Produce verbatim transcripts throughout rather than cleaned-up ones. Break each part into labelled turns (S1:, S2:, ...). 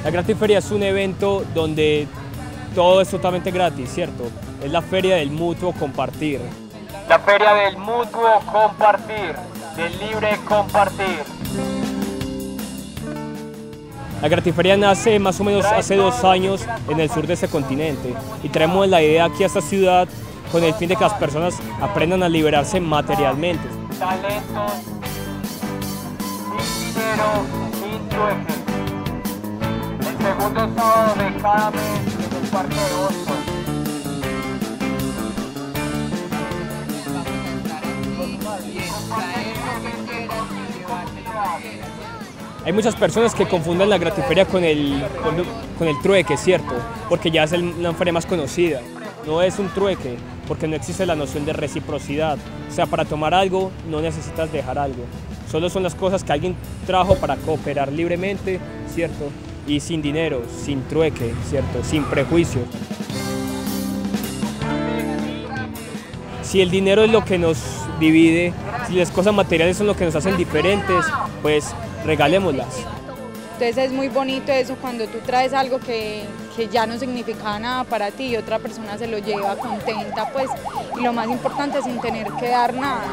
S1: La Gratiferia es un evento donde todo es totalmente gratis, ¿cierto? Es la feria del mutuo compartir. La feria del mutuo compartir, del libre compartir. La Gratiferia nace más o menos hace dos años en el sur de este continente y traemos la idea aquí a esta ciudad con el fin de que las personas aprendan a liberarse materialmente. Talentos, sin dinero, sin trueque. El segundo sábado de cada mes en el Parque de Boston. Hay muchas personas que confunden la Gratiferia con el, con, con el trueque, ¿cierto? Porque ya es el, una feria más conocida. No es un trueque, porque no existe la noción de reciprocidad. O sea, para tomar algo no necesitas dejar algo. Solo son las cosas que alguien trajo para cooperar libremente, ¿cierto? Y sin dinero, sin trueque, ¿cierto? Sin prejuicios. Si el dinero es lo que nos divide, si las cosas materiales son lo que nos hacen diferentes, pues regalémoslas.
S2: Entonces es muy bonito eso cuando tú traes algo que, que ya no significa nada para ti y otra persona se lo lleva contenta, pues, y lo más importante es sin tener que dar nada.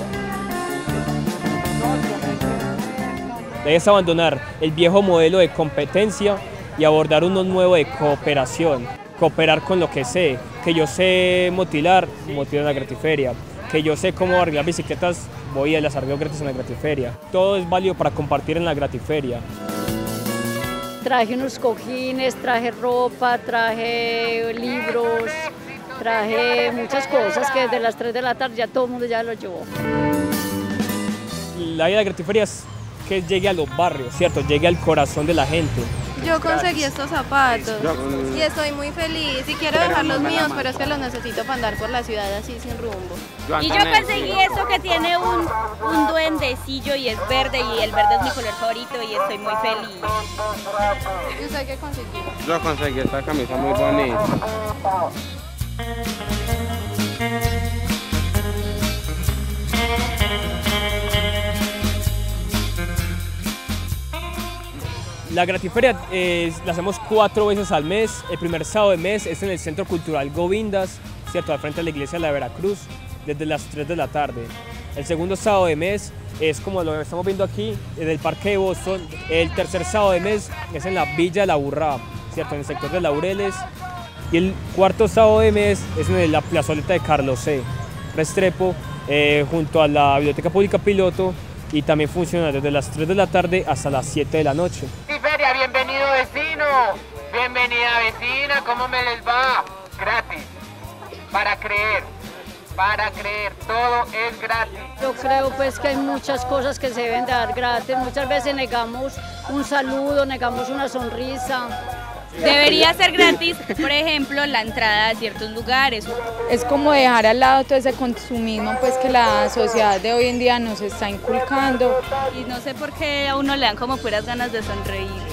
S1: Debes abandonar el viejo modelo de competencia y abordar uno nuevo de cooperación. Cooperar con lo que sé, que yo sé motilar, motilo en la Gratiferia, que yo sé cómo arreglar bicicletas, voy y las arreglo gratis en la Gratiferia. Todo es válido para compartir en la Gratiferia.
S3: Traje unos cojines, traje ropa, traje libros, traje muchas cosas que desde las tres de la tarde ya todo el mundo ya lo llevó.
S1: La idea de la Gratiferia es que llegue a los barrios, ¿cierto? Llegue al corazón de la gente.
S4: Yo conseguí estos zapatos y estoy muy feliz y quiero dejar los míos, pero es que los necesito para andar por la ciudad así sin rumbo.
S5: Y yo conseguí esto que tiene un, un duendecillo y es verde y el verde es mi color favorito y estoy muy feliz.
S4: ¿Y usted qué consiguió?
S6: Yo conseguí esta camisa muy bonita.
S1: La Gratiferia eh, la hacemos cuatro veces al mes. El primer sábado de mes es en el Centro Cultural Govindas, ¿cierto? Al frente de la iglesia de la Veracruz, desde las tres de la tarde. El segundo sábado de mes es como lo que estamos viendo aquí, en el Parque de Boston. El tercer sábado de mes es en la Villa de la Burrá, ¿cierto? En el sector de Laureles. Y el cuarto sábado de mes es en la plazoleta de Carlos C. Restrepo, eh, junto a la Biblioteca Pública Piloto, y también funciona desde las tres de la tarde hasta las siete de la noche.
S7: Gratiferia, bienvenido vecino, bienvenida vecina, ¿cómo me les va? Gratis, para creer, para creer, todo es gratis.
S3: Yo creo pues que hay muchas cosas que se deben dar gratis, muchas veces negamos un saludo, negamos una sonrisa.
S5: Debería ser gratis, por ejemplo, la entrada a ciertos lugares.
S2: Es como dejar al lado todo ese consumismo pues que la sociedad de hoy en día nos está inculcando.
S5: Y no sé por qué a uno le dan como puras ganas de sonreír.